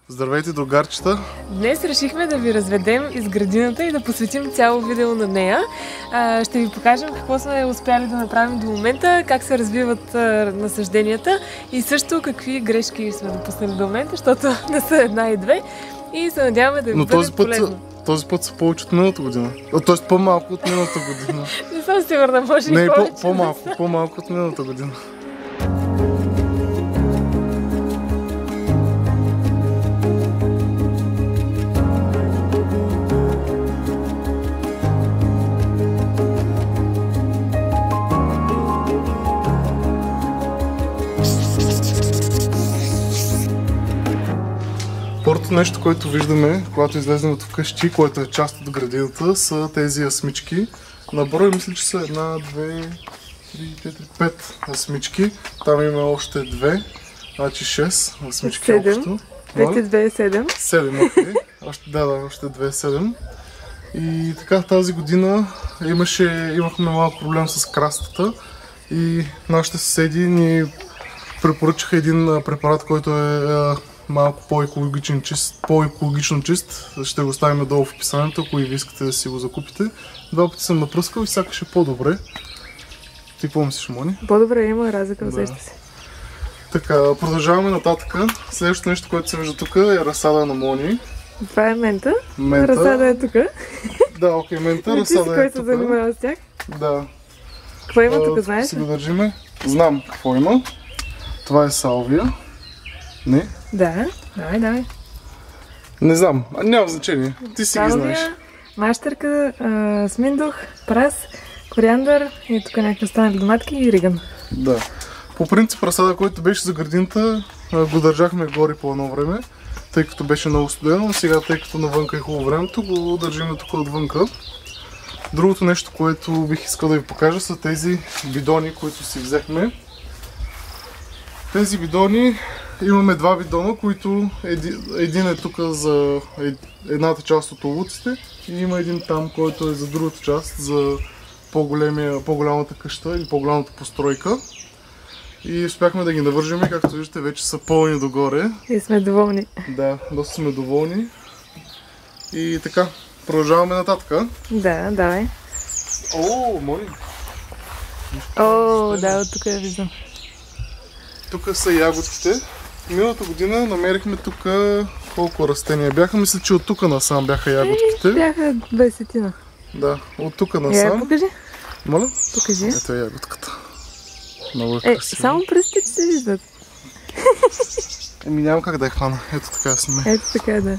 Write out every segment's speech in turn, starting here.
Здравейте, другарчета! Днес решихме да ви разведем из градината и да посветим цяло видео на нея. Ще ви покажем какво сме успяли да направим до момента, как се развиват насажденията и също какви грешки сме допуснали до момента, защото не са една и две и се надяваме да ви бъде полезно. Този път са повече от миналата година. Тоест по-малко от миналата година. Не съм сигурна, може и повече. По-малко от миналата година. Първото нещо, което виждаме, когато излезем от вкъщи, което е част от градината, са тези асмички. На брой мисля, че са 1, 2, 3, 4, 5 асмички. Там има още 2, значи 6 асмички общо. 5 и 2 е 7. 7, окей. Още 2 е 7. И така тази година имахме малко проблем с крастата и нашите съседи ни препоръчаха един препарат, който е малко по-екологично чист. Ще го оставим долу в описанието, ако и ви искате да си го закупите. 2 пъти съм напръскал и сякаш е по-добре. Ти какво мислиш, Мони? По-добре, има разлика, усеща се. Така, продължаваме нататък. Следващото нещо, което се вижда тук е разсада на Мони. Това е мента. Разсада е тук. Да, окей, мента, разсада е тук. Кой се занимава с тях? Да. Какво има тук, знаеш? Си го държиме. Знам какво има. Това е салвия. Не? Да, давай. Не знам, няма значение. Ти си ги знаеш. Мащерка, сминдух, прас, кориандър и тук някакви останали доматки и риган. Да. По принцип разсада, който беше за градината, го държахме горе по едно време, тъй като беше много студено. Сега, тъй като навънка е хубаво времето, го държим тук отвънка. Другото нещо, което бих искал да ви покажа, са тези бидони, които си взехме. Тези бидони, имаме 2 бидона, които един е тук за едната част от овуците и има един там, който е за другата част, за по-голямата къща или по-голямата постройка. И успяхме да ги навържим и както виждате вече са пълни догоре. И сме доволни. Да, доста сме доволни. И така, продължаваме нататък. Да, давай. О, Мони! Да, от тук я виждам. Тук са ягодките. Миналата година намерихме тук колко растения бяха. Мисля, че от тук насам бяха ягодките. Бяха 20-тина. Да, от тук насам. Покажи. Моля? Покажи. Ето е ягодката. Много е красиво. Само пръстите се виждат. Няма как да я хвана. Ето така сме. Ето така, да.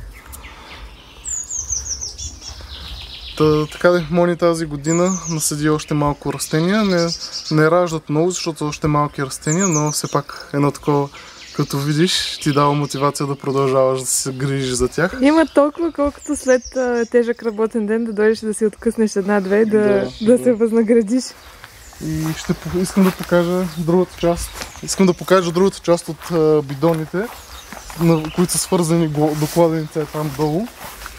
Така да, Мони тази година насади още малко растения. Не раждат много, защото са още малки растения, но все пак едно такова, като видиш, ти дава мотивация да продължаваш да се грижиш за тях. Има толкова, колкото след тежък работен ден да дойдеш да си откъснеш една-две и да се възнаградиш. И искам да покажа другата част. Искам да покажа другата част от бидоните, които са свързани до кладенеца там долу.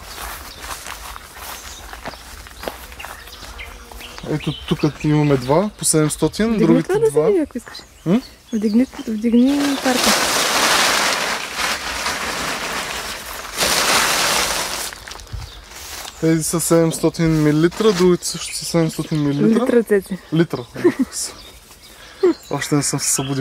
Ето тук имаме 2 по 700, другите 2. Вдигни ако искаш. Вдигни парка. Тези са 700 мл, другите също са 700 мл. Литра, цеци. Литра. Още не съм се събудил.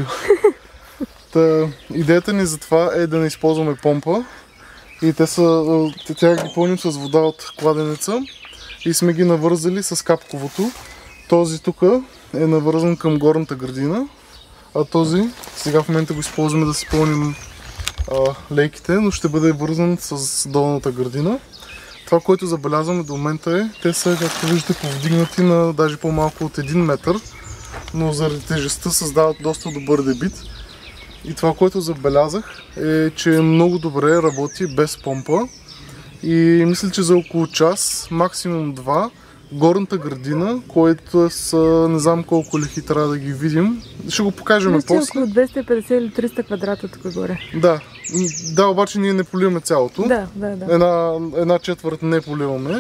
Идеята ни за това е да не използваме помпа. И тя ги пълним с вода от кладенеца. И сме ги навързали с капковото. Този тук е навързан към горната градина, а този сега в момента го използваме да си пълним лейките, но ще бъде вързан с долната градина. Това, което забелязваме до момента е, те са, както виждате, повдигнати на даже по-малко от 1 метър, но заради тежестта създават доста добър дебит. И това, което забелязах е, че много добре работи без помпа. И мисля, че за около час, максимум 2, горната градина, което е с не знам колко лихи трябва да ги видим. Ще го покажем после. Около 250 или 300 квадрата тук горе. Да, обаче ние не поливаме цялото. Да. Една четвърт не поливаме.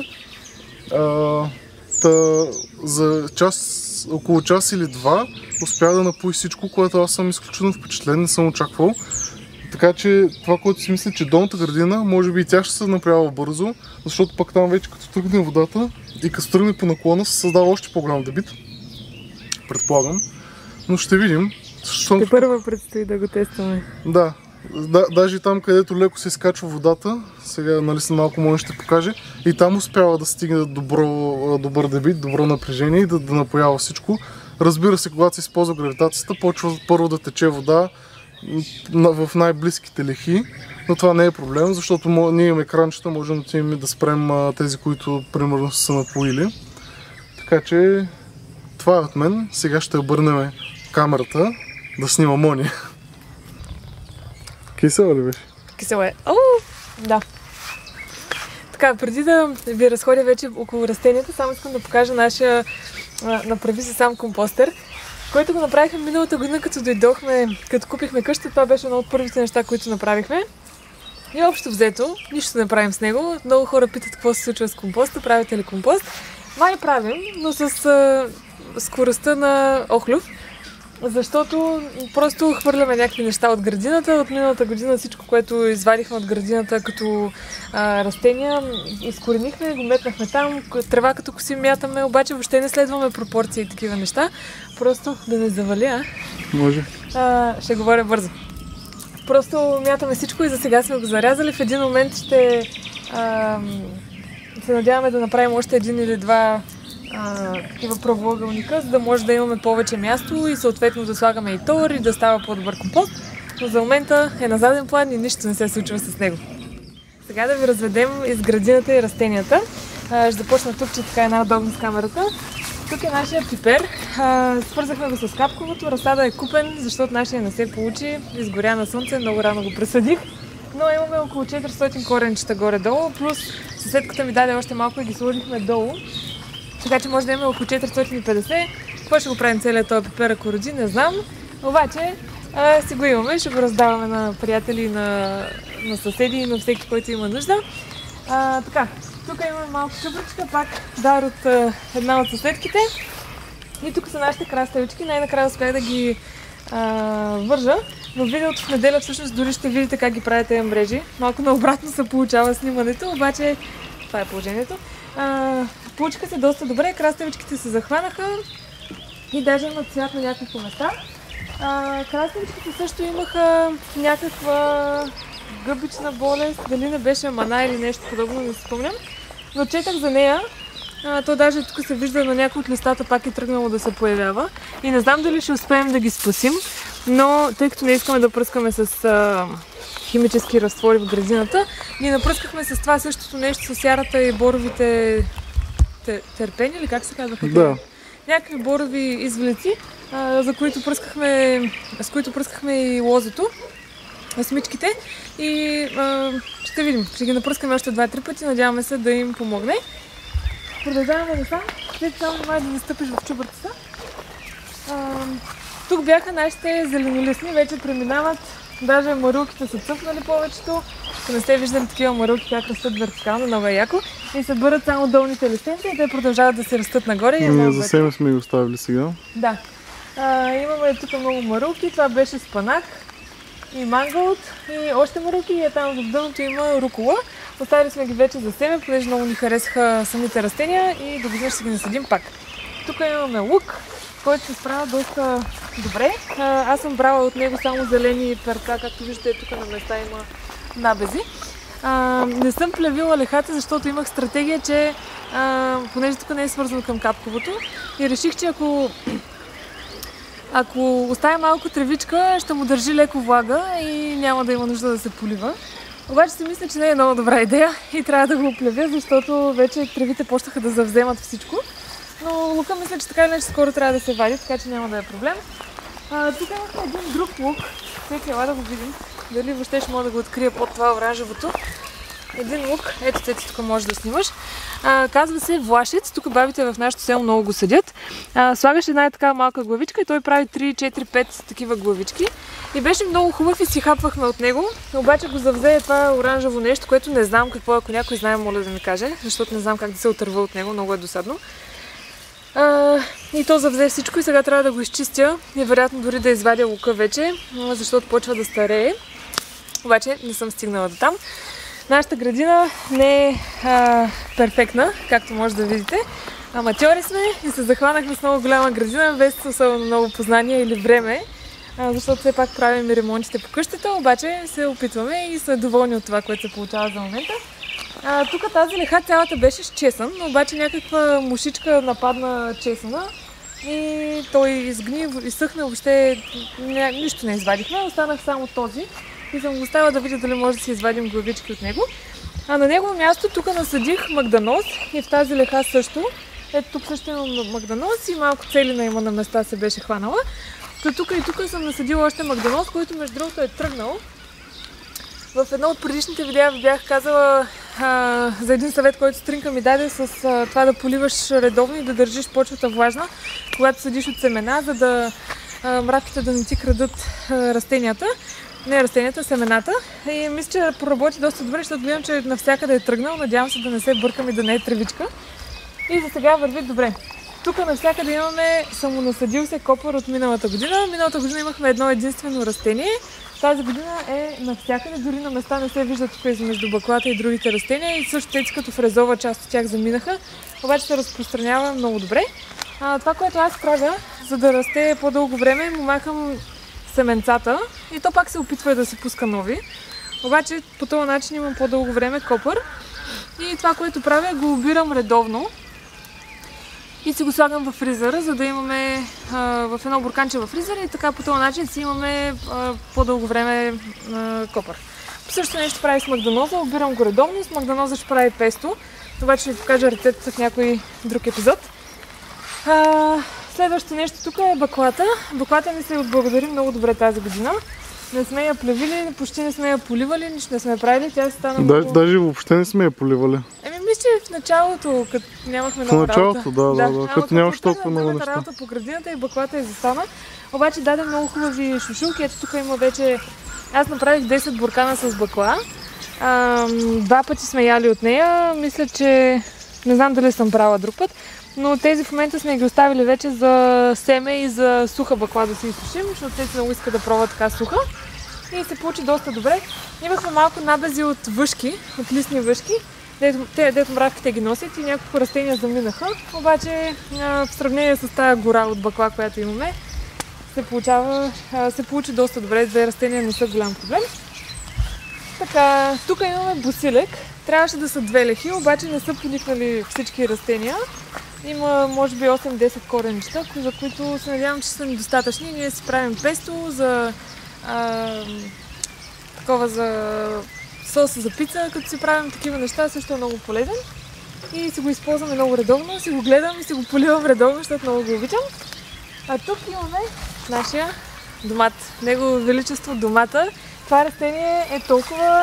За около час или 2 успя да напои всичко, което аз съм изключително впечатлен, не съм очаквал. Така че това, което си мисля, че долната градина, може би и тя ще се направя бързо, защото пък там вече като тръгне водата и като тръгне по наклона се създава още по-голям дебит. Предполагам. Но ще видим. Ще първо предстои да го тестваме. Да. Даже там, където леко се изкачва водата, сега нали след малко може ще покаже, и там успява да стигне добър дебит, добро напрежение и да напоява всичко. Разбира се, когато се използва гравитацията, почва първо да тече вода в най-близките лехи, но това не е проблем, защото ние имаме кранчета, можем да отидем да спрем тези, които примерно са напоили. Така че това е от мен. Сега ще обърнем камерата да снима Мони. Кисела ли беше? Кисела е. Да. Така, преди да ви разходя вече около растенията, само искам да покажа нашия направи се сам компостер, който го направихме миналата година, като дойдохме, като купихме къща. Това беше едно от първите неща, които направихме. И общо взето, нищо не правим с него. Много хора питат какво се случва с компоста, правите ли компост? Май правим, но с скоростта на Охлюв. Защото просто хвърляме някакви неща от градината. От миналата година всичко, което извадихме от градината като растения, изкоренихме, го метнахме там, трева като косим мятаме, обаче въобще не следваме пропорции и такива неща. Просто да не завали, Може. Ще говоря бързо. Просто мятаме всичко и за сега сме го зарязали. В един момент ще се надяваме да направим още един или два такива правоъгълника, за да може да имаме повече място и съответно да слагаме и тор и да става по-добър компост. Но за момента е на заден план и нищо не се случва с него. Сега да ви разведем из градината и растенията. Ще започна тук, че така е най-удобно с камерата. Тук е нашия пипер. Свързахме го с капковото. Разсада е купен, защото нашия не се получи. Изгоря на слънце, много рано го пресъдих. Но имаме около 400 коренчета горе-долу, плюс съседката ми даде още малко и ги сложихме долу. Така че може да имаме около 450. Какво ще го правим целият този пипер, ако роди, не знам. Обаче си го имаме, ще го раздаваме на приятели, на съседи и на всеки, който има нужда. Така, тук имаме малко чупричка, пак дар от една от съседките. И тук са нашите краставички. Най-накрая успях да ги вържа. Но видеото в неделя всъщност дори ще видите как ги правят тези мрежи. Малко наобратно се получава снимането, обаче това е положението. Получиха се доста добре, краставичките се захванаха и даже имат цвят на няколко места. Краставичките също имаха някаква гъбична болест, дали не беше мана или нещо подобно, не си спомням. Но четах за нея, то даже тук се вижда на някои от листата пак е тръгнало да се появява. И не знам дали ще успеем да ги спасим, но тъй като не искаме да пръскаме с химически разтвори в градината, ние напръскахме с това същото нещо с ярата и боровите терпени, или как се казваха? Да. Някакви борови извлеци, с които пръскахме и лозето, смичките. И ще видим, ще ги напръскаме още 2-3 пъти, надяваме се да им помогне. Продължаваме да сам. След само май да настъпиш в чубъртата. Тук бяха нашите зеленолистни, вече преминават. Даже марулките са цъфнали повечето. Ако не сте виждали такива марулки, как растат вертикално, много е яко. И се бърят само долните листенца и те продължават да се растат нагоре. Ние за себе сме ги оставили сега. Да. Имаме тук много марулки. Това беше спанак и манголт и още марулки. И там в дъното има рукола. Оставили сме ги вече за семе, понеже много ни харесаха самите растения и до година ще ги насадим пак. Тук имаме лук, който се справя доста добре. Аз съм брала от него само зелени перца, както виждате тук на места има набези. Не съм плевила лехата, защото имах стратегия, че понеже тук не е свързано към капковото и реших, че ако оставя малко тревичка, ще му държи леко влага и няма да има нужда да се полива. Обаче си мисля, че не е много добра идея и трябва да го оплевя, защото вече тревите почнаха да завземат всичко. Но лука мисля, че така или иначе скоро трябва да се вади, така че няма да е проблем. Тук имахме един друг лук. Нека ела да го видим. Дали въобще ще мога да го открия под това оранжевото. Един лук, ето тук можеш да снимаш. Казва се влашец. Тук бабите в нашото село много го съдят. Слагаш една такава малка главичка и той прави 3, 4, 5 такива главички. И беше много хубав и си хапвахме от него. Обаче го завзе това оранжево нещо, което не знам какво е. Ако някой знае, моля да ми каже, защото не знам как да се отърва от него. Много е досадно. И то завзе всичко и сега трябва да го изчистя и вероятно дори да извадя лука вече, защото почва да старее. обаче не съм стигнала до там. Нашата градина не е перфектна, както може да видите. Аматьори сме и се захванахме с много голяма градина, без особено много познания или време, защото все пак правим и ремонтите по къщата, обаче се опитваме и сме доволни от това, което се получава за момента. Тук тази леха цялата беше с чесън, но обаче някаква мушичка нападна чесъна и той изгни, изсъхна, въобще нищо не извадихме, останах само този и съм го оставила да видя дали може да си извадим главички от него. А на негово място тук насадих магданоз и в тази леха също. Ето тук също има магданоз и малко целина има на места се беше хванала. Тук и тук съм насадила още магданоз, който между другото е тръгнал. В едно от предишните видеа ви бях казала за един съвет, който Стринка ми даде с това да поливаш редовно и да държиш почвата влажна, когато съдиш от семена, за да мравките да не ти крадат растенията. Не растенията, семената. И мисля, че проработи доста добре, защото гледам, че навсякъде е тръгнал. Надявам се да не се бъркам и да не е тревичка. И за сега върви добре. Тук навсякъде имаме самонасадил се копър от миналата година. Миналата година имахме едно единствено растение. Тази година е навсякъде, дори на места не се вижда тук между баклата и другите растения. И също те като фрезова част от тях заминаха. Обаче се разпространява много добре. Това, което аз правя, за да расте по-дълго време, му махам семенцата и то пак се опитва да се пуска нови. Обаче по този начин имам по-дълго време копър. И това, което правя, го обирам редовно и си го слагам в фризера, за да имаме в едно бурканче в фризера и така по този начин си имаме по-дълго време копър. Също нещо прави с магданоза, обирам го редовно, с магданоза ще прави песто. Обаче ще ви покажа рецептата в някой друг епизод. Следващото нещо тук е баклата. Баклата ни се отблагодари много добре тази година. Не сме я плевили, почти не сме я поливали, нищо не сме правили. Тя се стана много... Даже въобще не сме я поливали. Мисля, че в началото, като нямахме много работа. В началото, да. Като нямаш толкова много неща. Работа по градината и баклата застана. Обаче даде много хубави шушулки. Ето тук има вече... Аз направих 10 буркана с бакла. 2 пъти сме яли от нея. Мисля, че... Не знам дали съм правила друг път. Но тези в момента сме ги оставили вече за семе и за суха бакла да се изсушим, защото те много искат да пробват така суха. И се получи доста добре. Имахме малко набези от въшки, от листни въшки, дето мравките ги носят и няколко растения заминаха. Обаче в сравнение с тази гора от бакла, която имаме, се получи доста добре. Две растения не са голям проблем. Така, тук имаме босилек. Трябваше да са 2 лехи, обаче не са поникнали всички растения. Има може би 8-10 коренчета, за които се надявам, че са недостатъчни. Ние си правим песто за соса за пица, като си правим такива неща, също е много полезен. И си го използваме много редовно, си го гледам и си го поливам редовно, защото много го обичам. А тук имаме нашия домат. Негово величество домата. Това растение е толкова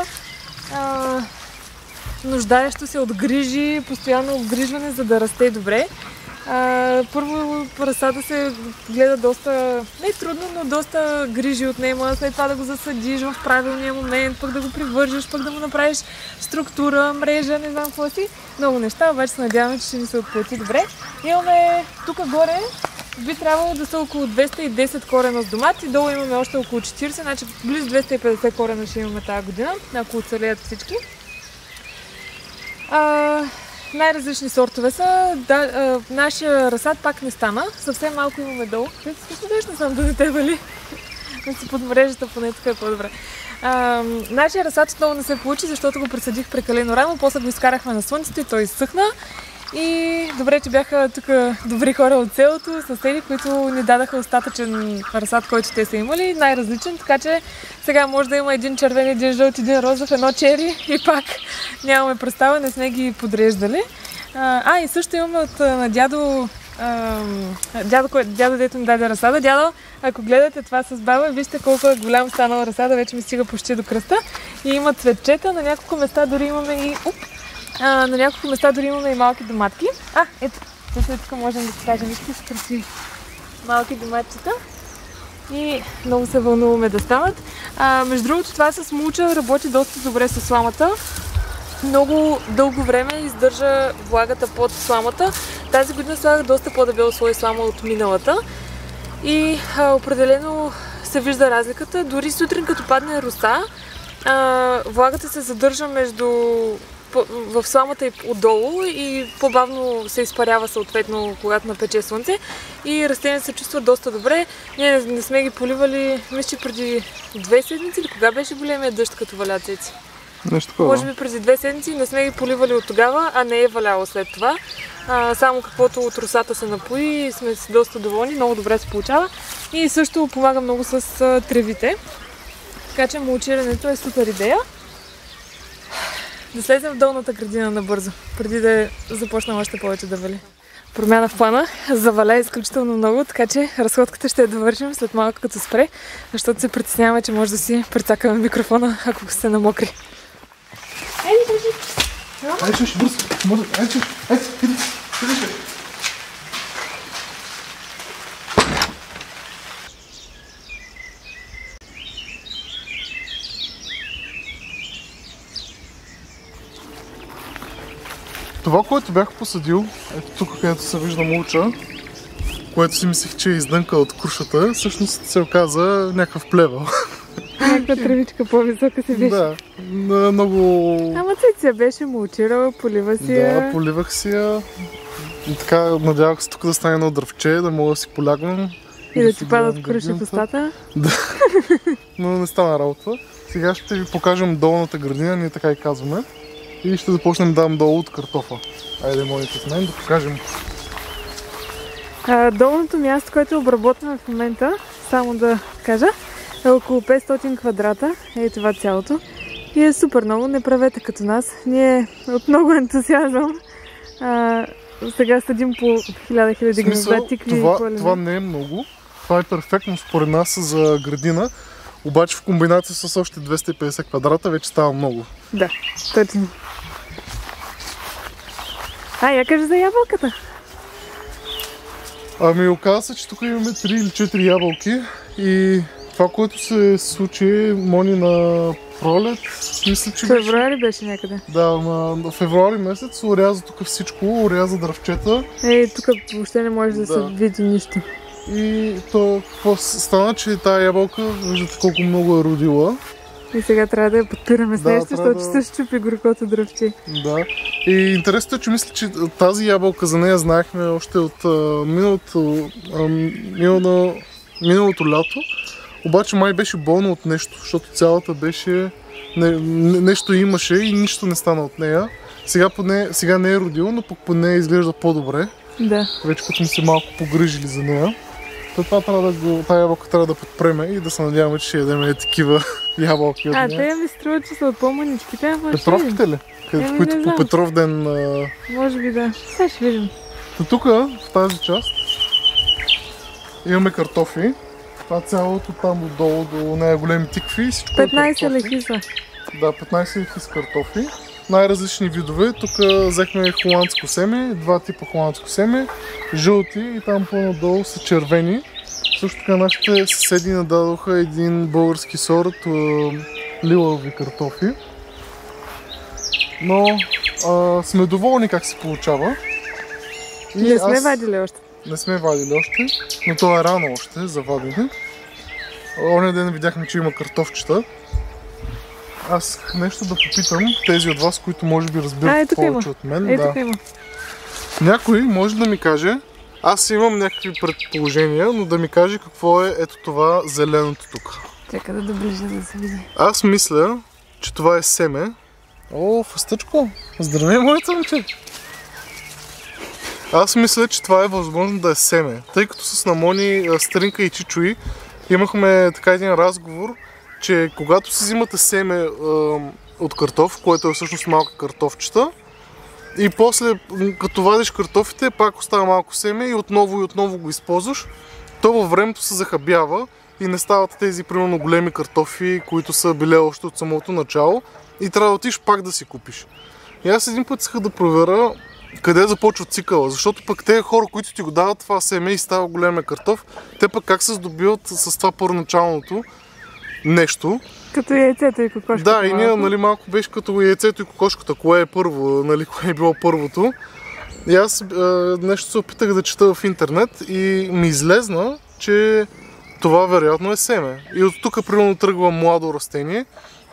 нуждаещо се от грижи, постоянно обгрижване, за да расте добре. Първо разсада се гледа доста, не трудно, но доста грижи отнема, след това да го засадиш в правилния момент, пък да го привържиш, пък да му направиш структура, мрежа, не знам какво си. Много неща, обаче се надяваме, че ще ни се отплати добре. Имаме тук горе, би трябвало да са около 210 корена с домат и долу имаме още около 40, значи близо 250 корена ще имаме тази година, ако оцелеят всички. Най-различни сортове са. Нашия разсад пак не стана. Съвсем малко имаме долу. Не знам да не те вали. Да си под мрежата, поне така е по-добре. Нашия разсад отново не се получи, защото го пресадих прекалено рано. После го изкарахме на слънцето и той изсъхна. И добре, че бяха тук добри хора от селото, съседи, които ни дадаха остатъчен разсад, който те са имали, най-различен, така че сега може да има един червен, един жълт, един розов, едно чери и пак нямаме представа, не сме ги подреждали. И също имаме от на дядо, дето ми даде разсада. Дядо, ако гледате това с баба, вижте колко е голям станал разсада, вече ми стига почти до кръста и има цветчета, на няколко места дори имаме и... на няколко места дори имаме и малки доматки. Ето, тук можем да покажем, вижте са красиви малки доматчета. И много се вълнуваме да станат. Между другото, това с мулча работи доста добре с сламата. Много дълго време издържа влагата под сламата. Тази година слагах доста по-дебел слой слама от миналата. И определено се вижда разликата. Дори сутрин, като падне роса, влагата се задържа в сламата и отдолу и по-бавно се изпарява съответно, когато напече слънце. И растенията се чувстват доста добре. Ние не сме ги поливали, мисля, че преди 2 седмици или кога беше големия дъжд, като валя цеци? Нещо такова. Може би преди 2 седмици, не сме ги поливали от тогава, а не е валяло след това. Само каквото от росата се напои, сме си доста доволни, много добре се получава. И също помага много с тревите. Така че мулчирането е супер идея. Да слезем в долната градина набързо, преди да започнем още повече да вали. Промяна в плана, заваля изключително много, така че разходката ще я довършим след малко като спре, защото се притесняваме, че може да си прецакаме микрофона, ако сте намокри. Айде, ще бързо! Айде, иди! Това, което бях посадил, ето тук, където се вижда мулча, което си мислех, че е издънка от крушата, всъщност се оказа някакъв плевел. Някаква тревичка по-висока си беше. Да, много... Ама Цеци беше мулчирала, полива си я. Да, поливах си я. И така, надявах се тук да стане едно дръвче, да мога да си полягвам. И да ти падат круши в устата. Да, но не стана работа. Сега ще ви покажем долната градина, ние така и казваме. И ще започнем да дам долу от картофа. Айде, молите с мен да покажем. Долното място, което обработваме в момента, само да кажа, е около 500 квадрата. Ей това цялото. И е супер много, не правете като нас. Ние от много ентусиазъм сега съдим по 1000 градове, тикви. Това не е много. Това е перфектно според нас за градина. Обаче в комбинация с още 250 квадрата вече става много. Да, точно. Я кажа за ябълката. Ами оказа се, че тук имаме 3 или 4 ябълки и това, което се случи, Мони, на пролет, мисля, че февруари беше някъде. Да, на февруари месец оряза тук всичко, оряза дръвчета. Тук въобще не може да се види нищо. И то какво стана, че тая ябълка, виждате колко много е родила. И сега трябва да я подпираме с нещо, защото ще се щупи горкото дръвче. Да. И интересното е, че мисля, че тази ябълка за нея знаехме още от миналото лято. Обаче май беше болна от нещо, защото цялата беше... нещо имаше и нищо не стана от нея. Сега не е родила, но пък поне изглежда по-добре. Да. Вече като сме се малко погрижили за нея. Тая ябълка трябва да подпреме и да се надяваме, че ще ядем такива ябълки от нея. Те ми струват, че са от по-маничките. Петровките ли? Които по Петров ден... Може би да. Сега ще видим. Тук, в тази част, имаме картофи. Това цялото там отдолу до нея големи тикви. 15 леки са. Да, 15 леки с картофи. Най-различни видове. Тук взехме холандско семе, 2 типа холандско семе, жълти и там по-надолу са червени. Също така нашите съседи нададоха един български сорт лилави картофи. Но сме доволни как се получава. Не сме вадили още. Не сме вадили още, но то е рано още за вадене. Оня ден видяхме, че има картофчета. Аз исках нещо да попитам тези от вас, които може би разбират повече от мен. Тук има. Някой може да ми каже, аз имам някакви предположения, но да ми каже какво е ето това зеленото тук. Чакай да доближа да се види. Аз мисля, че това е семе. О, фъстъчко! Здравей, моето момче! Аз мисля, че това е възможно да е семе, тъй като с Намони, Стринка и Чичуи имахме така един разговор, че когато си взимате семе от картоф, което е всъщност малка картофчета, и после като вадиш картофите, пак остава малко семе и отново го използваш, то във времето се захабява и не стават тези примерно големи картофи, които са били още от самото начало и трябва да отиш пак да си купиш. И аз един път исках да проверя къде започва цикъла, защото пък те хора, които ти го дават това семе и става големия картоф, те пък как се здобиват с това първоначалното нещо. Като яйцето и кокошката. Да, и ние малко беше като яйцето и кокошката, кое е първо, кое е било първото. И аз нещо се опитах да чета в интернет и ми излезна, че това вероятно е семе. И от тук примерно тръгва младо растение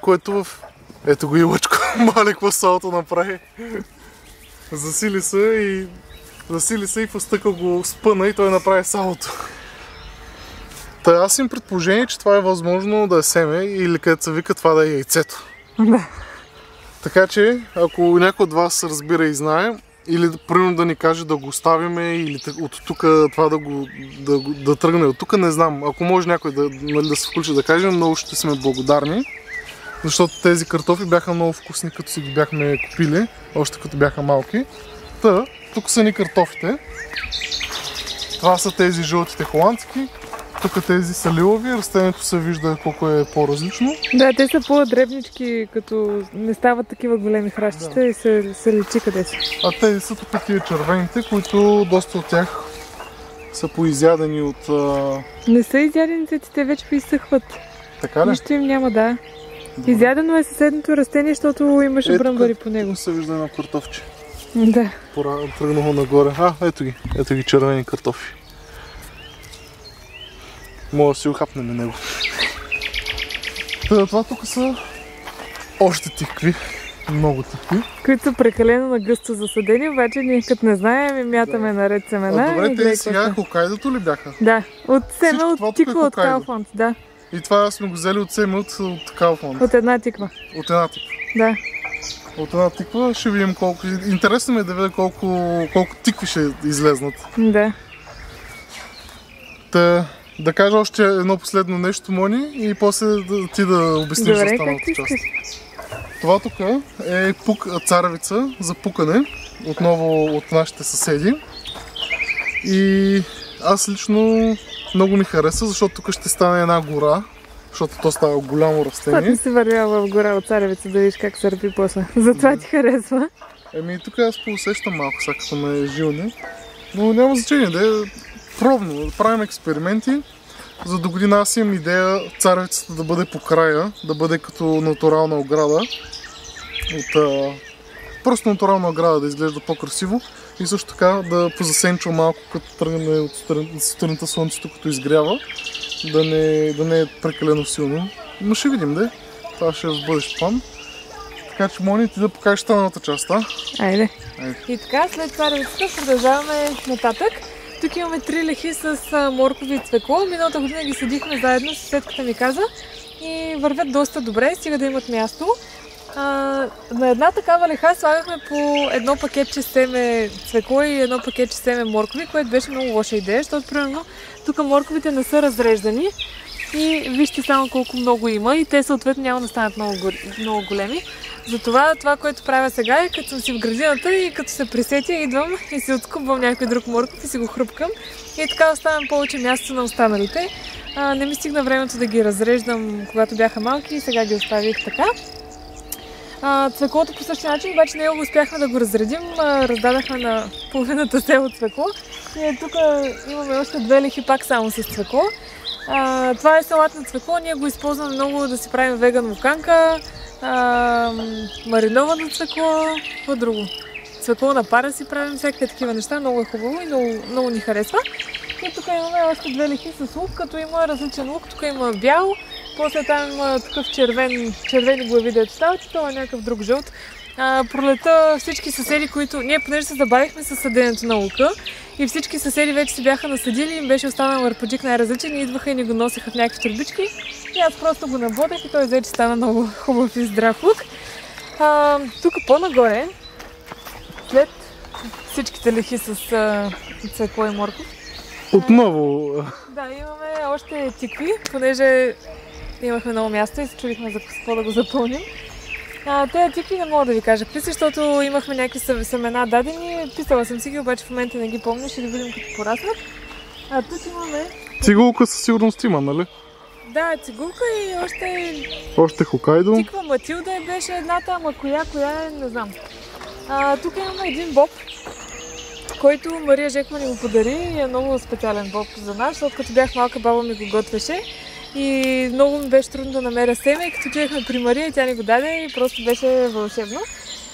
което в... Ето го и Лъчко, мале, какво салото направи. Засили се и фъстъка го спъна и той направи салото. Та аз им предположение, че това е възможно да е семе или където се вика това да е яйцето. Да. Така че, ако някой от вас разбира и знае, или примерно да ни каже да го оставиме, или от тук това да тръгне от тук, не знам. Ако може някой да се включи да каже, много ще сме благодарни. Защото тези картофи бяха много вкусни, като си ги бяхме купили, още като бяха малки. Та, тук са ни картофите. Това са тези жълтите холандски. Тук тези са лилави, растението се вижда колко е по-различно. Да, те са по-дребнички, като не стават такива големи хращите и се личи къде са. А тези са тук такива червените, които доста от тях са поизядени от... Не са изядени, те вече поизсъхват. Така ли? Нищо им няма, да. Изядено е съседното растение, защото имаше бръмбари по него. Тук се вижда едно картофче. Да. Тръгнало нагоре. Ето ги червени картофи. Може да си ухапнем него. Това тук са още тикви. Много тикви. Които са прекалено нагъсто засадени, обаче ние като не знаем и мятаме наред семена. Добре, те сега Хокайдото ли бяха? Да, от семе от тиква от Kaufland, да. И това сме го взели от семе от Kaufland. От една тиква. От една тиква. Да. От една тиква ще видим колко... Интересно ми е да видя колко тикви ще излезнат. Да. Да кажа още едно последно нещо, Мони, и после ти да обясниш за останалата част. Това тук е царевица за пукане, отново от нашите съседи. И аз лично много ми хареса, защото тук ще стане една гора, защото то става голямо растение. Това ти си вървял в гора от царевица да видиш как се ръпи после. Затова ти харесва. Тук аз поусещам малко, сега като ме жилни. Но няма значение, да пробно, да правим експерименти. За до година аз имам идея царевицата да бъде по края, да бъде като натурална ограда. Просто натурална ограда да изглежда по-красиво и също така да позасенчва малко, като тръгне от сутринта слънцето, като изгрява, да не е прекалено силно. Но ще видим, да. Това ще е в бъдещ план. Така че, Мони, ти да покажеш останалата част, а? Айде. И така, след царевицата продължаваме нататък. Тук имаме 3 лехи с моркови и цвекло. Миналата година ги съдихме заедно, съседката ми каза. И вървят доста добре, стига да имат място. На една такава леха слагахме по едно пакетче семе цвекло и едно пакетче семе моркови, което беше много лоша идея, защото примерно тук морковите не са разреждани и вижте само колко много има и те съответно няма да станат много големи. Затова това, което правя сега е, като съм си в градината и като се пресетя, идвам и си откупвам някой друг морков и си го хрупкам. И така оставям повече място на останалите. Не ми стигна времето да ги разреждам, когато бяха малки и сега ги оставих така. Цвеклото по същия начин, обаче него успяхме да го разредим. Раздадахме на половината село цвекло. И тук имаме още 2 лехи пак само с цвекло. Това е салат на цвекло. Ние го използваме много да си правим веган муканка, мариновано цвекло, какво друго? Цвекло на пара си правим, всякакви такива неща. Много е хубаво и много ни харесва. И тук имаме още 2 лехи с лук, като има различен лук. Тук има бял, после там има такъв червени глави, дето стават, това е някакъв друг жълт. Пролета всички съседи, които... Ние понеже се забавихме със съденето на лука и всички съседи вече се бяха насъдили, им беше останал арпаджик най-различен и идваха и ни го носеха в някакви турбички. И аз просто го наботех и той вече стана много хубав и здрав лук. Тук по-нагоре, след всичките лехи с цвекло и морков, отново. Да, имаме още тикви, понеже имахме много място и се чудихме за какво да го запълним. Тези тикви не мога да ви кажа какви, защото имахме някакви семена дадени. Писала съм си ги, обаче в момента не ги помня, ще ги видим като пораснат. Тук имаме... Цигулка със сигурност има, нали? Да, цигулка и още Хокайдо. Тиква Матилда беше едната, ама коя е, не знам. Тук имаме един боб, който Мария Жекова ни го подари и е много специален боб за нас, защото като бях малка, баба ми го готвеше и много ми беше трудно да намеря семе и като чуехме при Мария, тя ни го даде и просто беше вълшебно.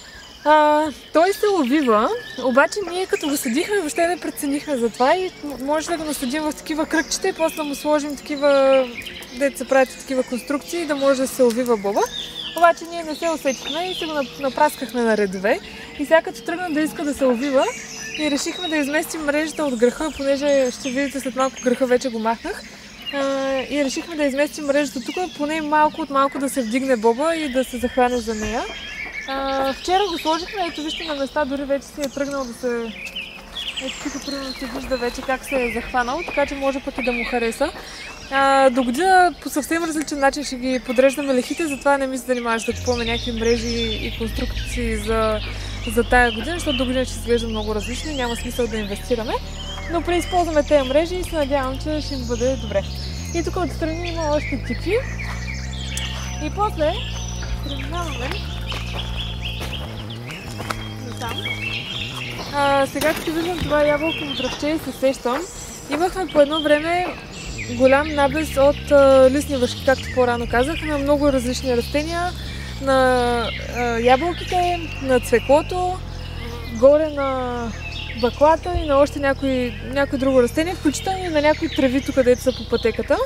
Той се увива, обаче ние като го съдихме, въобще не преценихме за това и може да го насъдим в такива кръгчета и после да му сложим такива, дето се правят такива конструкции, да може да се увива боба. Обаче ние не се усетихме и се го напраскахме на редове. И сега като тръгна да иска да се увива и решихме да изместим мрежата от гръха, понеже ще видите след малко гръха вече го махнах. И решихме да изместим мрежата тук, поне малко от малко да се вдигне боба и да се захване за нея. Вчера го сложихме, ето вижте на места, дори вече си е тръгнал да се... Ето тук примерно се вижда вече как се е захванал, така че може пък и да му хареса. До година по съвсем различен начин ще ги подреждаме лехите, затова не ми се занимаваш да купуваме някакви мрежи и конструкции за тая година, защото до година ще изглежда много различно и няма смисъл да инвестираме. Но преизползваме тези мрежи и се надявам, че ще им бъде добре. И тук отстрани има още тикви. И после преминаваме насам. Сега като виждам това ябълково дръвче и се сещам, имахме по едно време голям набез от листни въшки, както по-рано казах, на много различни растения, на ябълките, на цвеклото, горе на баклата и на още някои друго растение, включително и на някои треви тук, където са по пътеката.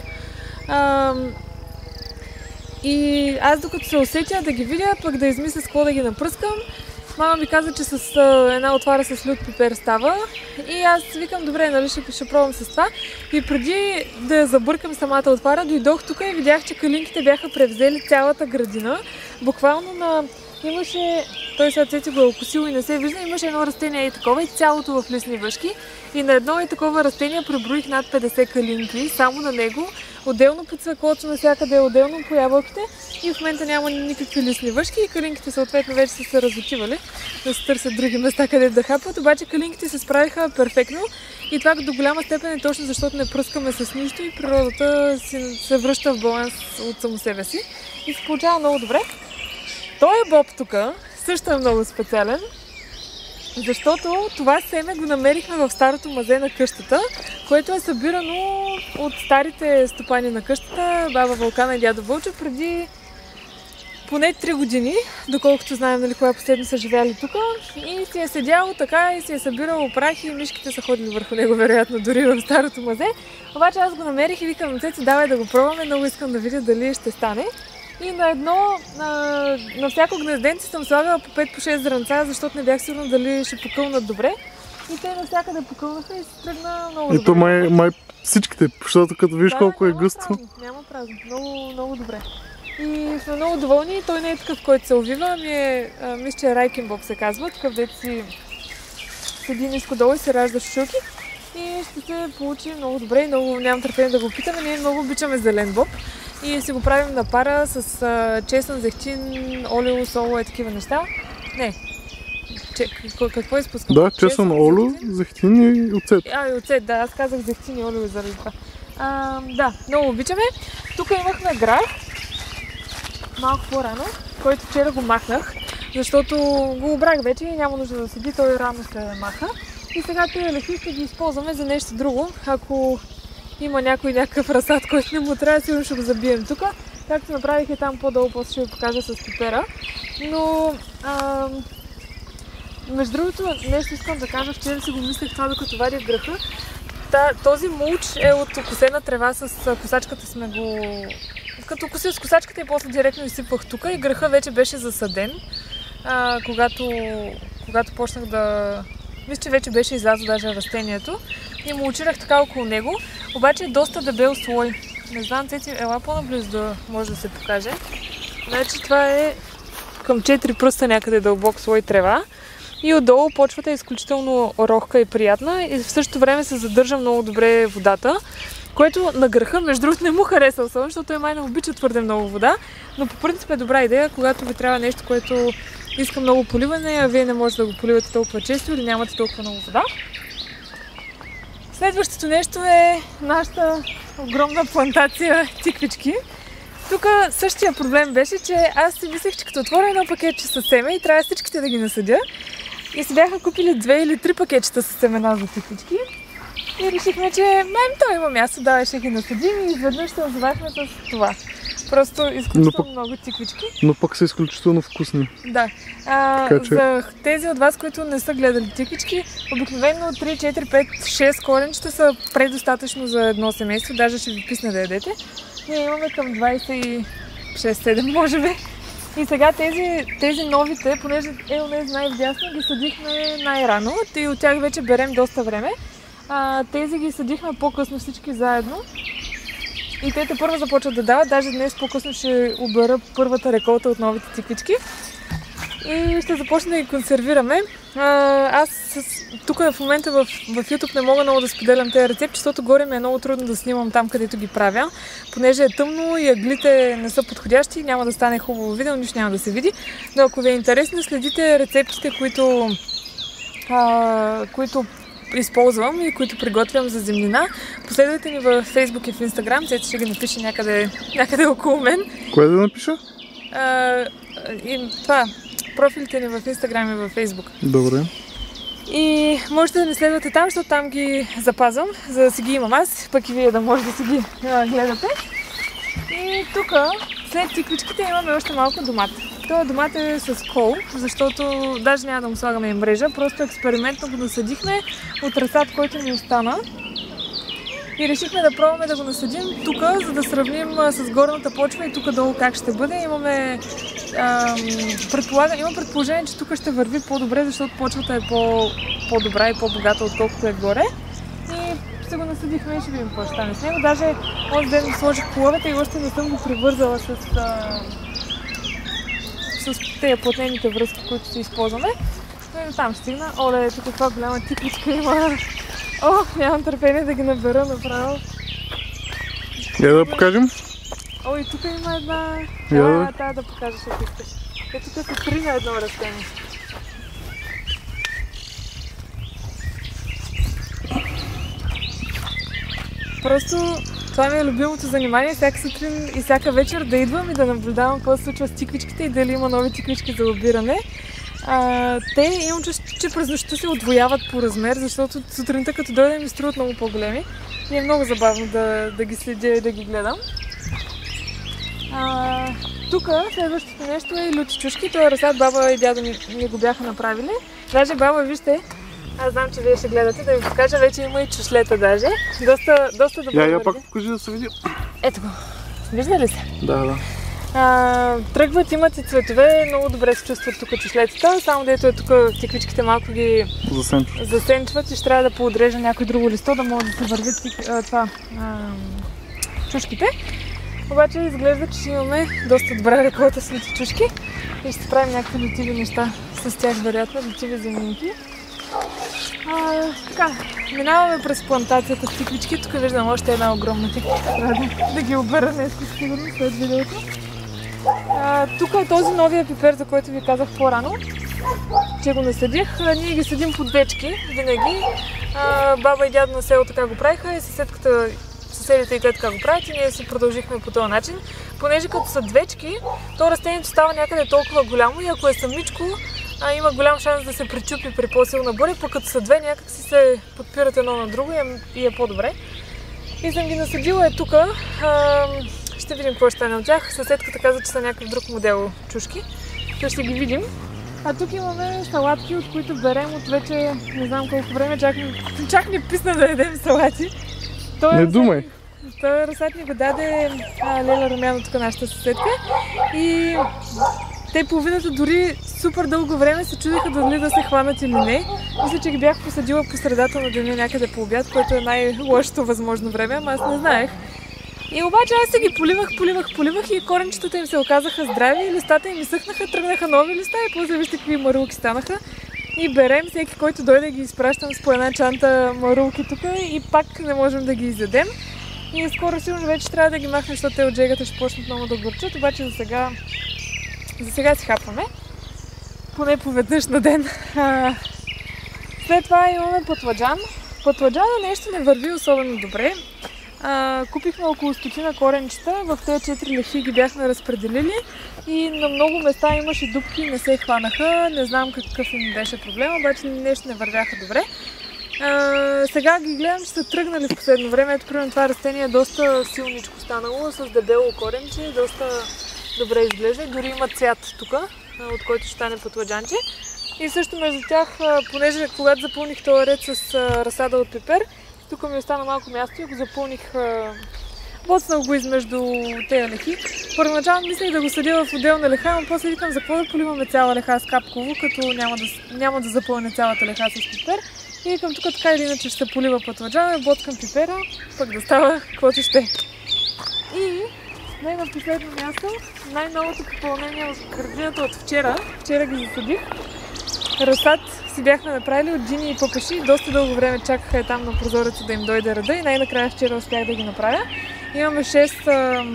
И аз докато се усетя да ги видя, пък да измисля с какво да ги напръскам, мама ми каза, че с една отвара с лют пипер става и аз викам, добре, нали ще пробвам с това. И преди да я забъркам самата отвара, дойдох тук и видях, че калинките бяха превзели цялата градина. Буквално имаше, той сега Цеци го е окусил и не се вижда, имаше едно растение и такова и цялото в листни въшки. И на едно и такова растение преброих над 50 калинки, само на него, отделно по цвеклото, навсякъде, отделно по ябълките и в момента няма никакви листни въшки и калинките съответно вече са се разотивали да се търсят други места, където да хапват, обаче калинките се справиха перфектно и това до голяма степен е точно защото не пръскаме с нищо и природата се връща в баланс от само себе си и се получава много добре. Той боб тук също е много специален, защото това семе го намерихме в старото мазе на къщата, което е събирано от старите стопани на къщата, баба Вълкана и дядо Вълчо, преди поне 3 години, доколкото знаем, нали, кога последно са живяли тук. И си е седяло така и си е събирало прахи и мишките са ходили върху него, вероятно, дори в старото мазе. Обаче аз го намерих и викам, Цеци, давай да го пробваме, много искам да видя дали ще стане. И на всяко гнезденце съм слагала по 5-6 зранца, защото не бях сигурна дали ще покълнат добре. И те навсякъде покълнаха и се тръгна много добре. И то май всичките, защото като виж колко е гъсто. Няма празно, много добре. И сме много доволни, той не е такъв, който се увива, мисля, че Райкин боб се казва, такъв дето си седи ниско долу и се ражда шушулки. И ще се получи много добре и много нямам търпение да го питаме, ние много обичаме зелен боб. И си го правим на пара с чесън, зехтин, олио, соло и такива неща. Не. Какво изпускам? Да, чесън, олио, зехтин и оцет. И оцет, да. Аз казах зехтин и олио заради това. Да, много обичаме. Тук имахме грах, малко по-рано, който вчера го махнах, защото го обрах вече и няма нужда да седи, той рано се маха. И сега тези лехи ще ги използваме за нещо друго. Ако има някакъв разсад, който не му трябва, сигурно ще го забием тук. Както направих и там по-долу, после ще ви покажа с пипера. Но, между другото, нещо искам да кажа, вчера си го мислех това, докато вадих гръха. Този мулч е от окосена трева, с косачката сме го... Като косих с косачката и после директно изсипвах тук и гръха вече беше засаден, когато почнах да... Мисля, че вече беше излязло даже растението и му учирах така около него, обаче е доста дебел слой. Не знам, Цеци, ела по-наблизо да може да се покаже. Значи това е към 4 пръста някъде дълбок слой трева и отдолу почвата е изключително рохка и приятна и в същото време се задържа много добре водата, което на гръха, между другото, не му хареса особено, защото той май не обича твърде много вода, но по принцип е добра идея, когато ви трябва нещо, което иска много поливане, а вие не можете да го поливате толкова често или нямате толкова много вода. Следващото нещо е нашата огромна плантация тиквички. Тук същия проблем беше, че аз си мислех, че като отворя едно пакетче с семе и трябва всичките да ги насъдя. И си бяха купили 2 или 3 пакетчета с семена за тиквички. И решихме, че той има място, да, ще ги насъдим и изведнъж се озовахме с това. Просто изключително много тиквички. Но пък са изключително вкусни. Да. За тези от вас, които не са гледали тиквички, обикновено 3, 4, 5, 6 коренчета са предостатъчно за едно семейство. Даже ще ви писне да ядете. Ние имаме към 26-7 може би. И сега тези новите, понеже онези най-вдясно, ги съдихме най-рано и от тях вече берем доста време. Тези ги съдихме по-късно всички заедно. И те първо започват да дават. Даже днес по-късно ще обера първата реколта от новите тиквички. И ще започнем да ги консервираме. Аз тук в момента в YouTube не мога много да споделям тези рецепти, защото горе ми е много трудно да снимам там, където ги правя. Понеже е тъмно и ъглите не са подходящи, няма да стане хубаво видео, нищо няма да се види. Но ако ви е интересно, следите рецептите, които използвам и които приготвям за земнина. Последвайте ни в Facebook и в Instagram, сега ще ги напиша някъде около мен. Кое да напиша? Профилите ни в Instagram и в Facebook. Добре. И можете да ни следвате там, защото там ги запазвам, за да си ги имам аз, пък и вие да може да си ги гледате. И тук, след тиквичките, имаме още малко домат. Това домат е с кол, защото даже няма да му слагаме и мрежа, просто експериментно го насъдихме от разсад, който ни остана. И решихме да пробваме да го насъдим тук, за да сравним с горната почва и тук долу как ще бъде. Има предположение, че тук ще върви по-добре, защото почвата е по-добра и по-богата, отколкото е горе. И се го насъдихме и ще видим какво ще стане с него. Даже онзи ден сложих половете и още не съм го привързала с тези плътнените връзки, които си използваме. Но там стигна. Оле, тук каква голяма тиквичка има. Нямам търпение да ги набера направо. Я да покажем? И тук има една... Тая да покажеш, ако искаш. Тук са 3 на едно растение. Просто това ми е любимото занимание. Всяка сутрин и всяка вечер да идвам и да наблюдавам какво се случва с тиквичките и дали има нови тиквички за обиране. Те имам чувство, че през нощта се отвояват по размер, защото сутринта като дойде ми струват много по-големи. И е много забавно да ги следя и да ги гледам. Тук следващото нещо е лютичушки. Това разсад баба и дядо ми го бяха направили. Даже баба, вижте, аз знам, че вие ще гледате, да ви покажа, вече има и чушлета даже. Доста добре. Я пак покажи да се види. Ето го. Вижда ли се? Да. Тръгват, имат и цветове, много добре се чувстват тук чушлетата, само дето е тук тиквичките малко ги засенчват и ще трябва да поодрежа някой друго листо, да могат да се вървят чушките. Обаче изглежда, че имаме доста добра реколта с лютичушки и ще правим някакви лютиви неща с тях, вероятно, лютиви земнинки. Минаваме през плантацията с тиквички. Тук виждам още една огромна тиквичка. Да ги обера днес, сигурно, след видеото. Тук е този новия пипер, за който ви казах по-рано, че го насъдих. Ние ги съдим по двечки винаги. Баба и дядо на село така го правиха и съседите и те така го правят и ние си продължихме по този начин. Понеже като са двечки, то растението става някъде толкова голямо и ако е самичко, има голям шанс да се причупи при по-силна буря, пък като са две някак си се подпират едно на друго и е по-добре. И съм ги насъдила тук. Ще видим какво ще стане от тях. Съседката каза, че са някакъв друг модел чушки. Ще ги видим. Тук имаме салатки, от които берем от вече не знам колко време. Чак ни писна да ядем салати. Не думай! Този разсад ни го даде Леля Румяно, тук нашата съседка. И те половината дори супер дълго време се чудеха дали да се хванат или не. Мисля, че ги бях посадила по средата на деня някъде по обяд, което е най-лошото възможно време, ама аз не знаех. И обаче аз се ги поливах и коренчетата им се оказаха здрави, листата им изсъхнаха, тръгнаха нови листа и после вижте какви марулки станаха. И берем, всеки който дойде ги изпращам с по една чанта марулки тук и пак не можем да ги изядем. И скоро сигурно вече трябва да ги махнем, защото те от джегата ще почнат много да горчат, обаче за сега си хапваме. Поне поведнъж на ден. След това имаме пътладжан. Пътладжана нещо не върви особено добре. Купихме около 100 коренчета, в тези 4 лехи ги бяхме разпределили и на много места имаше дупки, не се хванаха, не знам какъв им беше проблем, обаче нещо не вървяха добре. Сега ги гледам, че са тръгнали в последно време. Ето, примерно, това растение е доста силничко станало, с дебело коренче, доста добре изглежда. Дори има цвят тук, от който ще стане пътладжанче. И също между тях, понеже когато запълних този ред с разсада от пипер, тук ми остана малко място и го запълних, боцнах го измежду тези лехи. Първоначално мислех да го съдя в отделна леха, но после викам за какво да поливаме цяла леха с капково, като няма да запълня цялата леха с пипер. И викам тук така или иначе ще се полива пътладжана, боцкам пипера, пък да става каквото ще. И не на последно място, най-новото попълнение от градината от вчера. Вчера ги засадих. Разсад си бяхме направили от джини и пъпеши. Доста дълго време чакаха там на прозореца да им дойде ръда и най-накрая вчера успях да ги направя. Имаме 6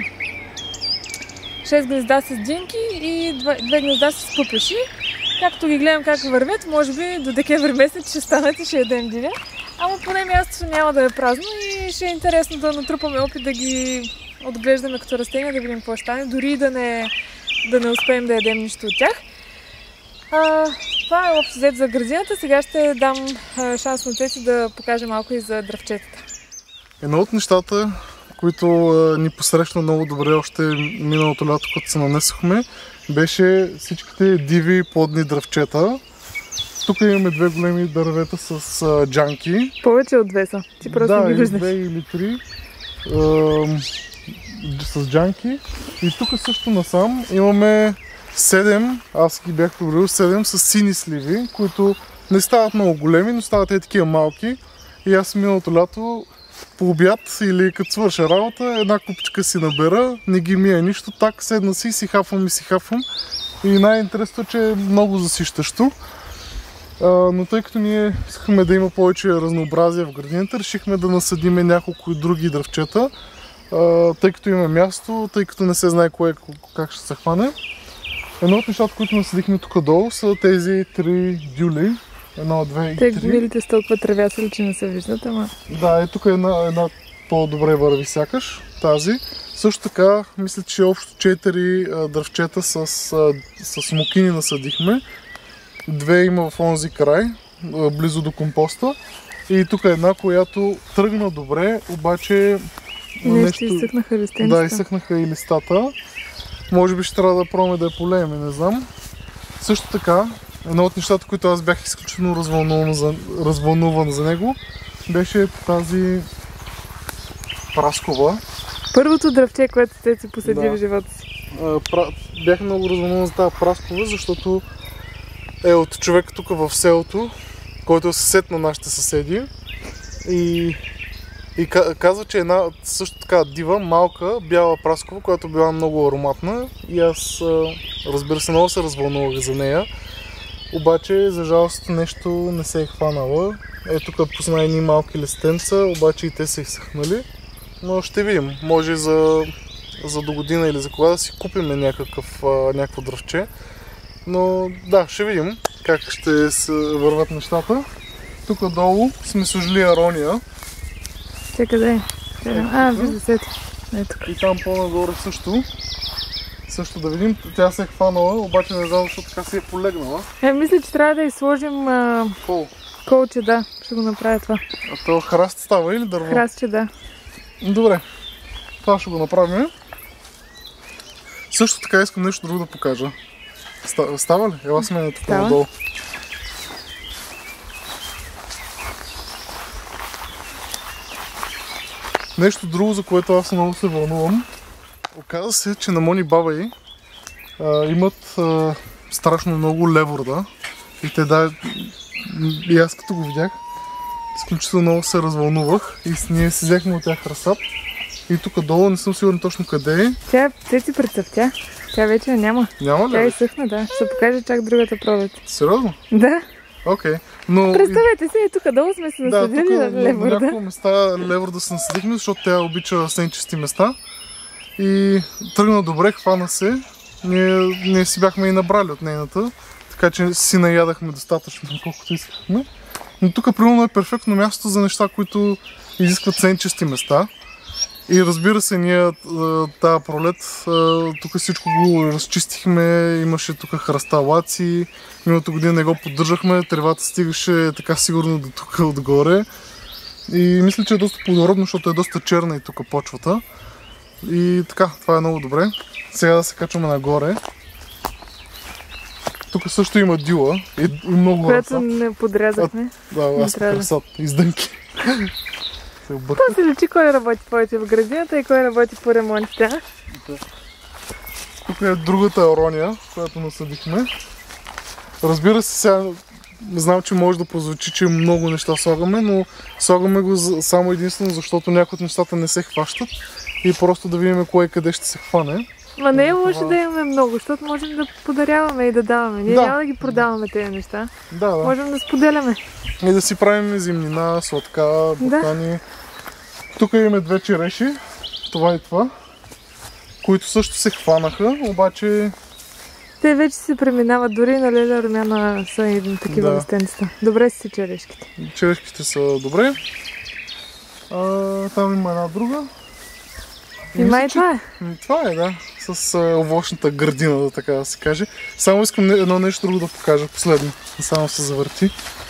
гнезда с джинки и 2 гнезда с пъпеши. Както ги гледам как вървят, може би до декември месец ще станат и ще ядем диня. Ама поне мястото няма да е празно и ще е интересно да натрупаме опит да ги отглеждаме като растения, да видим какво ще стане, дори да не успеем да ядем нищо от тях. Това е общо взето за градината. Сега ще дам шанс на Цеци да покаже малко и за дръвчетата. Едно от нещата, които ни посрещна много добре още миналото лято, като се нанесохме, беше всичките диви плодни дръвчета. Тук имаме 2 големи дървета с джанки. Повече от 2 са. Ти просто ги виждаш. Да, 2 или 3 с джанки. И тук също насам имаме 7, аз ги бях пробрил 7 с сини сливи, които не стават много големи, но стават такива малки. И аз миналото лято по обяд или като свърша работа, една купичка си набера, не ги мия нищо, так седна си хапвам. И най-интересното е, че е много засищащо. Но тъй като ние искахме да има повече разнообразие в градината, решихме да насадиме няколко други дръвчета, тъй като има място, тъй като не се знае кое как ще се хване. Едно от нещата, които насадихме тук долу, са тези 3 дюли. 1, 2 и 3. Те дюлите с толкова тревясали, че не се виждат, ама... Да, тук една по-добре върви сякаш, тази. Също така, мисля, че общо 4 дръвчета с смокини насадихме. 2 има в онзи край, близо до компоста. И тук е една, която тръгна добре, обаче... Нещо изсъхнаха листенцата. Да, изсъхнаха и листата. Може би ще трябва да пробваме да я полеем, не знам. Също така, едно от нещата, които аз бях изключително развълнуван за него, беше тази праскова. Първото дръвче, което те си посади в живота си. Бях много развълнуван за тази праскова, защото е от човека тук в селото, който е съсед на нашите съседи. И казва, че една също така дива, малка, бяла праскова, която била много ароматна. И аз, разбира се, много се развълнувах за нея. Обаче, за жалост, нещо не се е хванала. Тук пусна едни малки листенца, обаче и те са изсъхнали. Но ще видим. Може за до година или за кога да си купим някакво дръвче. Но да, ще видим как ще се върват нещата. Тук долу сме сложили арония. Те къде е? Вижда се. И там по-нагоре също да видим. Тя се е хванала, обаче не знам защо така си е полегнала. Мисля, че трябва да изложим колче, да. Ще го направя това. А то храст става или дърво? Храстче, да. Добре. Това ще го направим. Също така искам нещо друго да покажа. Става ли? Ела с мен тук надолу. Нещо друго, за което аз много се вълнувам. Оказва се, че на Мони баба имат страшно много леворда. И те и аз като го видях, изключително много се развълнувах и ние си взехме от тях разсад. И тук долу не съм сигурен точно къде е. Тя си прецъфтя. Тя вече няма. Няма ли? Тя изсъхна, да. Ще покажа чак другата пролет. Сериозно? Да. Окей. Но... Представете си, и тук долу сме се насъдили леворда. На няколко места леворда се насъдихме, защото тя обича сенчести места. И тръгна добре, хвана се. Ние си бяхме и набрали от нейната, така че си наядахме достатъчно, колкото искахме. Но тук примерно е перфектно място за неща, които изискват сенчести места. И разбира се, ние тази пролет тук всичко го разчистихме, имаше тук храсталаци, миналата година не го поддържахме, тревата стигаше така сигурно до тук отгоре. И мисля, че е доста плодородно, защото е доста черна и тук почвата. И така, това е много добре. Сега да се качваме нагоре. Тук също има дюла и много която разсад. не подрязахме. Да, аз разсад, издънки. То се личи кой работи повече в градината и кой работи по ремонтите. Тук е другата арония, която насъдихме. Разбира се, сега знам, че може да прозвучи, че много неща слагаме, но слагаме го само единствено, защото някои от нещата не се хващат и просто да видим кое къде ще се хване. Ма не е лошо да имаме много, защото можем да подаряваме и да даваме. Ние няма да ги продаваме тези неща. Да. Можем да споделяме. И да си правим зимнина, сладка, ботани. Да. Тук имаме две череши, това и това, които също се хванаха, обаче... Те вече се преминават, дори на Леля Румяна са и такива растенцата. Добре си черешките. Черешките са добре. Там има една друга. И май това е. Това е, да. С овощната градина, да така да се каже. Само искам едно нещо друго да покажа, последно. Само се завърти.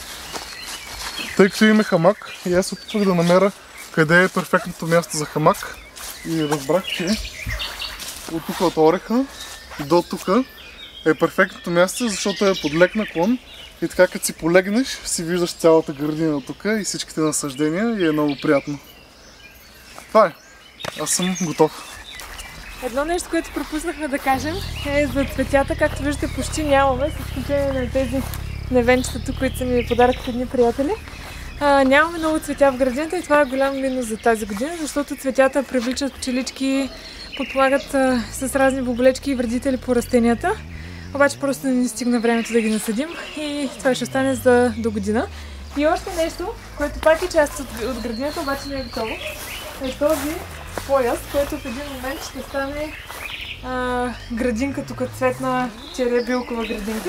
Тъй като имаме хамак и аз опитвах да намеря къде е перфектното място за хамак. И разбрах, че от тук от ореха до тук е перфектното място, защото е под лек наклон. И така като си полегнеш, си виждаш цялата градина тук и всичките насъждения и е много приятно. Това е. Аз съм готов. Едно нещо, което пропуснахме да кажем е за цветята. Както виждате, почти нямаме, с изключение на тези невенчета тук, които са ми подарък едни приятели. Нямаме много цветя в градината и това е голям минус за тази година, защото цветята привличат пчелички, подпомагат с разни боболечки и вредители по растенията. Обаче просто не ни стигна времето да ги насадим и това ще остане за до година. И още нещо, което пак е част от градината, обаче не е готово, е този пояс, който в един момент ще стане градинка, тук цветна черебилкова градинка.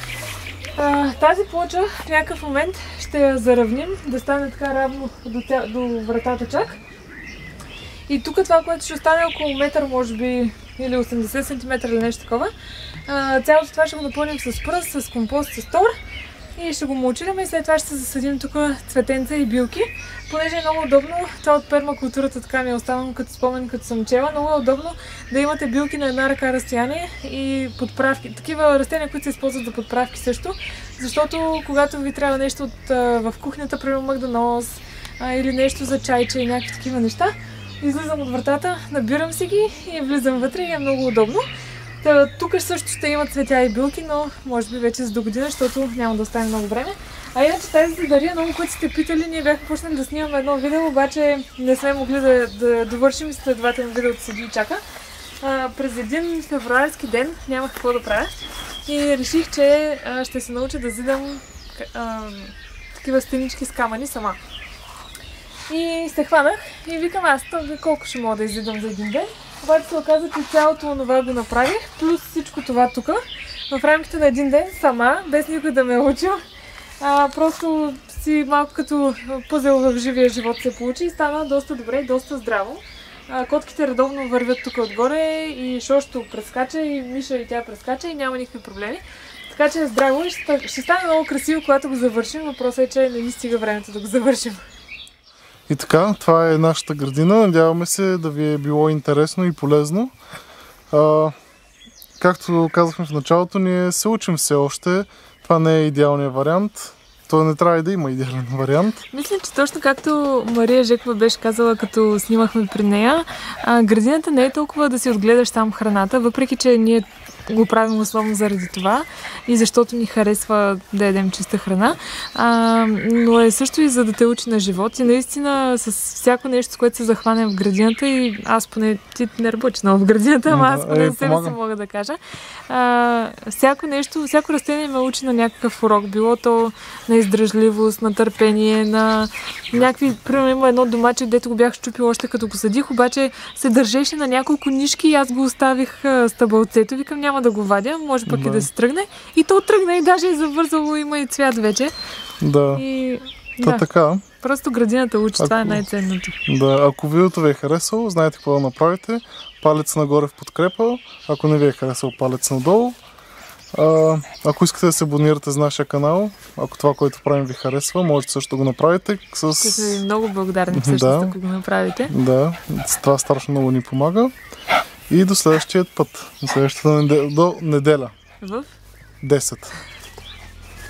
Тази плоча в някакъв момент ще я заравним, да стане така равно до вратата чак. И тук това, което ще остане около метър, може би, или 80 см или нещо такова, цялото това ще го напълним с пръст, с компост, с тор и ще го мулчираме и след това ще засадим тук цветенца и билки. Понеже е много удобно, това от пермакултурата така ми е останало като спомен, като съм чела, много е удобно да имате билки на една ръка разстояние и подправки. Такива растения, които се използват за подправки също, защото когато ви трябва нещо в кухнята, примерно магдонос или нещо за чайче и някакви такива неща, излизам от вратата, набирам си ги и влизам вътре и е много удобно. Тук също ще има цветя и билки, но може би вече за до година, защото няма да остане много време. А иначе тази задария, много които сте питали, ние бяхме почнали да снимаме едно видео, обаче не сме могли да довършим следователно видеото седи и чака. През един февруарски ден нямах какво да правя и реших, че ще се науча да зидам такива стенички с камъни сама. И се хванах и викам аз, колко ще мога да изидам за един ден. Обаче се оказа, че цялото това го направих, плюс всичко това тук, в рамките на един ден сама, без никой да ме е учил. Просто си малко като пъзел в живия живот се получи и стана доста добре и доста здраво. Котките редовно вървят тук отгоре и Шошто прескача и Миша и тя прескача и няма никакви проблеми. Така че е здраво и ще стане много красиво, когато го завършим. Въпросът е, че не ни стига времето да го завършим. И така, това е нашата градина. Надяваме се да ви е било интересно и полезно. Както казахме в началото, ние се учим все още. Това не е идеалният вариант. То не трябва и да има идеален вариант. Мисля, че точно както Мария Жекова беше казала, като снимахме при нея, градината не е толкова да си отгледаш там храната, въпреки че ние го правим основно заради това и защото ни харесва да ядем чиста храна, но е също и за да те учи на живот и наистина с всяко нещо, с което се захванем в градината и аз поне, ти не работиш много в градината, ама аз поне за себе си мога да кажа. Всяко нещо, всяко растение ме учи на някакъв урок, било то на издръжливост, на търпение, на някакви, примерно има едно домаче, дето го бях щупил още като го съдих, обаче се държеше на няколко нишки и аз го оставих стъбълцето, викам няма да го вадя, може пък и да се тръгне. И то тръгна и даже е завързало, има и цвят вече. Да. И Та така. Просто градината учи, това е най-ценното. Да, ако видеото ви е харесало, знаете какво да направите. Палец нагоре в подкрепа, ако не ви е харесал, палец надолу. Ако искате да се абонирате за нашия канал, ако това, което правим, ви харесва, можете също да го направите. Ще сме ви много благодарни всъщност, ако го направите. Да, това страшно много ни помага. И до следващия път, до следващата неделя. В 10.